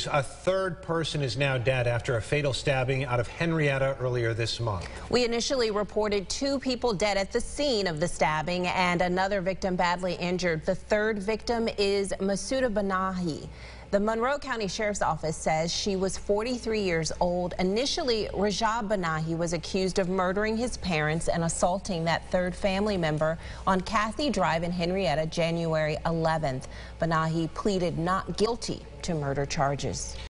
A third person is now dead after a fatal stabbing out of Henrietta earlier this month. We initially reported 2 people dead at the scene of the stabbing and another victim badly injured. The third victim is Masuda Banahi. The Monroe County Sheriff's Office says she was 43 years old. Initially, Rajab Banahi was accused of murdering his parents and assaulting that third family member on Cathy Drive in Henrietta January 11th. Banahi pleaded not guilty to murder charges.